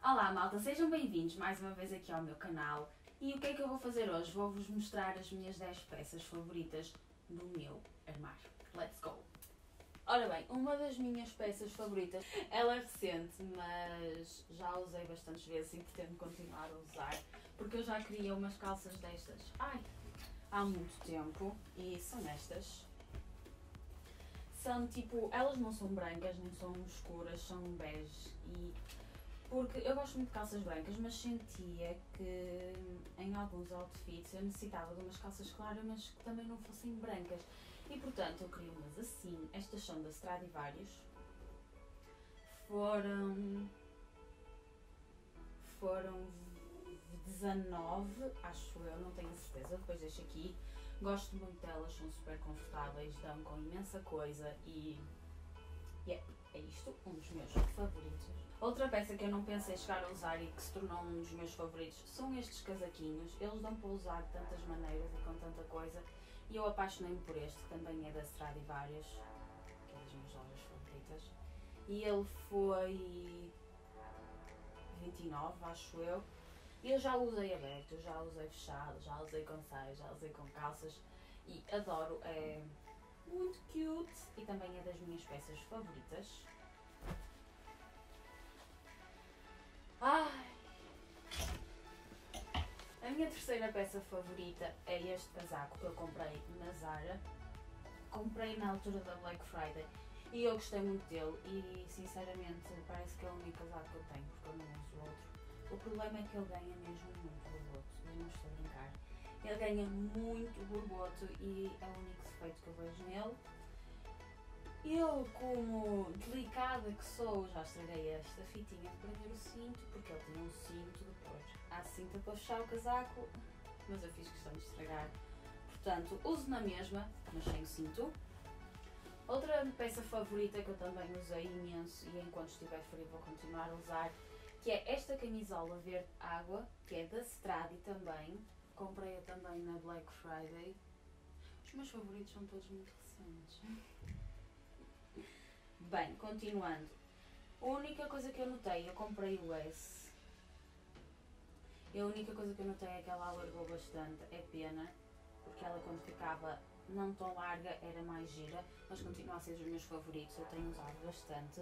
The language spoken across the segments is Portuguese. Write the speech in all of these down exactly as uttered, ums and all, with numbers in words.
Olá malta, sejam bem-vindos mais uma vez aqui ao meu canal. E o que é que eu vou fazer hoje? Vou-vos mostrar as minhas dez peças favoritas do meu armário. Let's go! Ora bem, uma das minhas peças favoritas, ela é recente, mas já a usei bastantes vezes e pretendo continuar a usar, porque eu já queria umas calças destas, ai, há muito tempo, e são estas. São tipo, elas não são brancas, nem são escuras, são bege, e porque eu gosto muito de calças brancas, mas sentia que em alguns outfits eu necessitava de umas calças claras, mas que também não fossem brancas. E portanto eu queria umas assim. Estas são da Stradivarius. Foram... Foram dezanove, acho eu, não tenho certeza, depois deixo aqui. Gosto muito delas, são super confortáveis, dão com imensa coisa e... Yeah, é isto, um dos meus favoritos. Outra peça que eu não pensei chegar a usar e que se tornou um dos meus favoritos são estes casaquinhos. Eles dão para usar de tantas maneiras e com tanta coisa. E eu apaixonei-me por este, que também é da Stradivarius, que é das minhas lojas favoritas. E ele foi vinte e nove, acho eu. E eu já o usei aberto, já o usei fechado, já o usei com saias, já o usei com calças. E adoro, é muito cute e também é das minhas peças favoritas. Ai. A minha terceira peça favorita é este casaco que eu comprei na Zara. Comprei na altura da Black Friday e eu gostei muito dele e sinceramente parece que é o único casaco que eu tenho, porque eu não uso outro. O problema é que ele ganha mesmo muito borboto, eu não estou a brincar. Ele ganha muito borboto e é o único defeito que eu vejo nele. Eu, como delicada que sou, já estraguei esta fitinha para ver o cinto, porque ele tinha um cinto depois. Há cinta para fechar o casaco, mas eu fiz questão de estragar. Portanto, uso na mesma, mas sem o cinto. Outra peça favorita que eu também usei imenso e enquanto estiver frio vou continuar a usar, que é esta camisola verde água, que é da Stradi também. Comprei-a também na Black Friday. Os meus favoritos são todos muito recentes. Bem, continuando. A única coisa que eu notei, eu comprei o S. E a única coisa que eu notei é que ela alargou bastante, é pena, porque ela quando ficava não tão larga era mais gira, mas continua a ser dos meus favoritos, eu tenho usado bastante.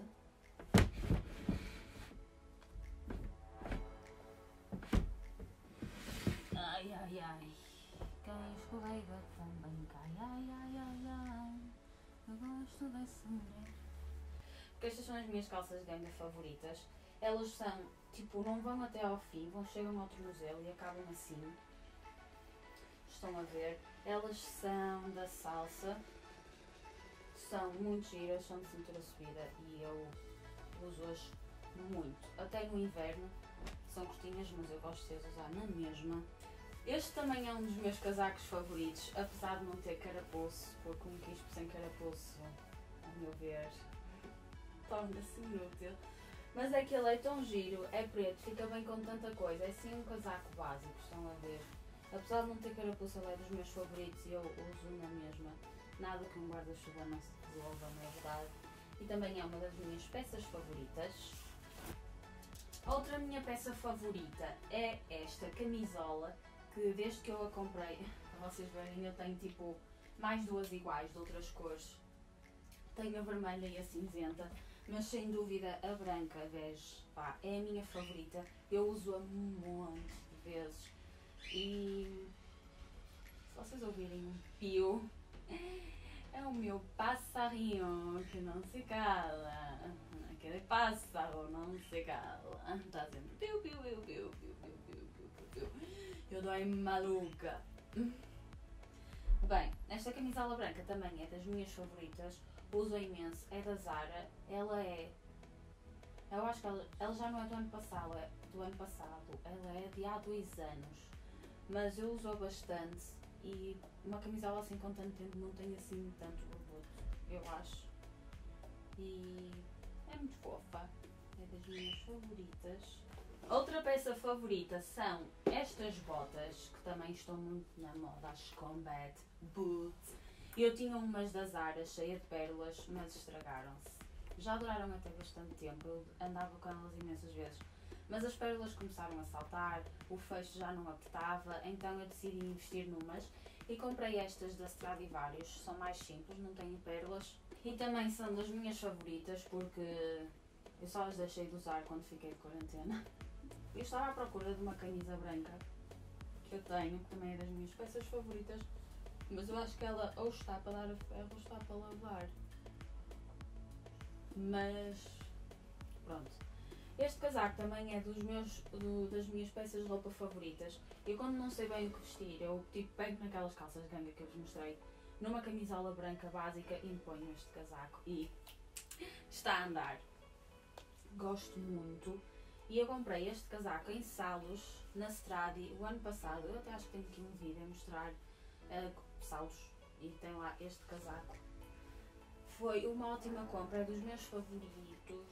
Ai ai ai, quem escorrega também cai, ai ai ai ai, eu gosto dessa mulher. Porque estas são as minhas calças de ganga favoritas. Elas são, tipo, não vão até ao fim, vão chegam ao tornozelo e acabam assim. Estão a ver? Elas são da Salsa, são muito giras, são de cintura subida e eu uso-as muito. Até no inverno, são curtinhas, mas eu gosto de as usar na mesma. Este também é um dos meus casacos favoritos, apesar de não ter carapuço, porque um quispo sem carapuço, a meu ver, torna-se inútil. Mas é que ele é tão giro, é preto, fica bem com tanta coisa, é assim um casaco básico, estão a ver? Apesar de não ter carapuça, ele é dos meus favoritos e eu uso na mesma. Nada que um guarda-chuva não se resolva, na verdade. E também é uma das minhas peças favoritas. Outra minha peça favorita é esta camisola, que desde que eu a comprei, para vocês verem, eu tenho tipo mais duas iguais de outras cores. Tenho a vermelha e a cinzenta, mas sem dúvida a branca, bege, pá, é a minha favorita. Eu uso-a um monte de vezes e se vocês ouvirem um pio, é o meu passarinho que não se cala. Aquele pássaro não se cala. Está sempre piu, piu, piu, piu, piu, piu, piu, piu, piu. Eu dou-me maluca. Bem, esta camisola branca também é das minhas favoritas. Uso imenso, é da Zara, ela é, eu acho que ela, ela já não é do ano passado, é do ano passado, ela é de há dois anos, mas eu uso bastante e uma camisola assim com tanto tempo não tem assim tanto borboto, eu acho, e é muito fofa, é das minhas favoritas. Outra peça favorita são estas botas, que também estão muito na moda, as Combat Boots. Eu tinha umas da Zara cheias de pérolas, mas estragaram-se. Já duraram até bastante tempo, eu andava com elas imensas vezes, Mas as pérolas começaram a saltar, o fecho já não apertava, então eu decidi investir numas e comprei estas da Stradivarius, são mais simples, não têm pérolas e também são das minhas favoritas porque eu só as deixei de usar quando fiquei de quarentena. Eu estava à procura de uma camisa branca que eu tenho, que também é das minhas peças favoritas, mas eu acho que ela ou está para dar a ferro ou está para lavar. Mas pronto. Este casaco também é dos meus, do, das minhas peças de roupa favoritas. Eu quando não sei bem o que vestir, eu tipo pego naquelas calças de ganga que eu vos mostrei, numa camisola branca básica e me ponho este casaco e está a andar. Gosto muito. E eu comprei este casaco em Salos, na Stradi, o ano passado. Eu até acho que tenho aqui um vídeo a mostrar uh, Salos e tem lá este casaco. Foi uma ótima compra, é dos meus favoritos.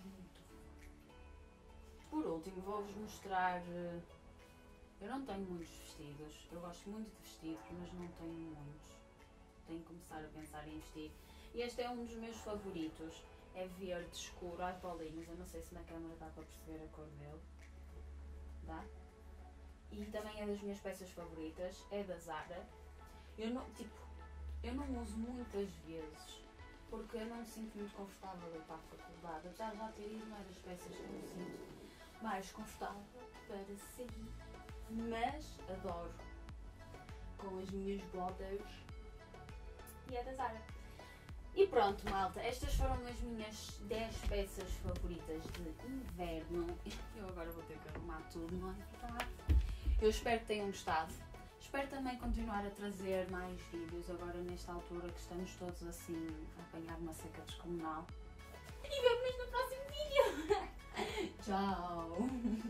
Por último, vou-vos mostrar. Eu não tenho muitos vestidos. Eu gosto muito de vestidos, mas não tenho muitos. Tenho que começar a pensar em vestir. E este é um dos meus favoritos. É verde escuro, às bolinhas. Eu não sei se na câmera dá para perceber a cor dele. Dá? E também é das minhas peças favoritas. É da Zara. Eu não, tipo, eu não uso muitas vezes, porque eu não me sinto muito confortável a ir para a faculdade. Já já ter ido, não é das peças que eu me sinto mais confortável para sair. Mas adoro. Com as minhas botas. E é da Zara. E pronto, malta. Estas foram as minhas dez peças favoritas de inverno. Eu agora vou ter que arrumar tudo, não é verdade? Eu espero que tenham gostado. Espero também continuar a trazer mais vídeos agora nesta altura que estamos todos assim a apanhar uma seca descomunal. E vemo-nos no próximo vídeo! Tchau!